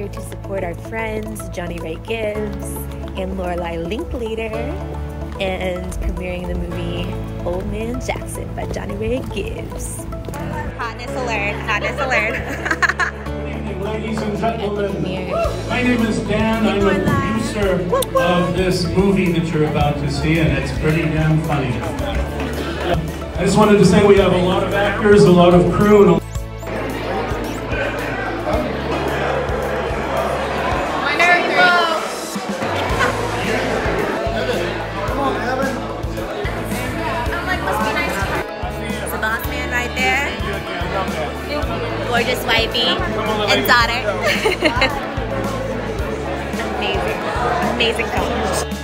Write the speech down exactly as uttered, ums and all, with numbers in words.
here to support our friends Johnny Ray Gibbs and Lorelei Linklater, and premiering the movie Old Man Jackson by Johnny Ray Gibbs. Hotness alert, hotness alert. Good evening, ladies and gentlemen. My name is Dan. I'm the producer of this movie that you're about to see, and it's pretty damn funny. I just wanted to say we have a lot of actors, a lot of crew, and a gorgeous wifey and daughter. Amazing, amazing couple.